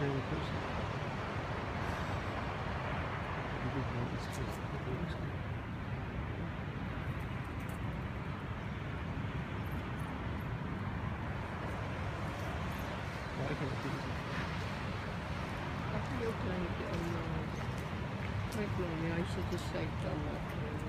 same person. It's just why can't it be easy? Bakın yok yani ki Allah'ım. Reklam ya işte de şeytanlar.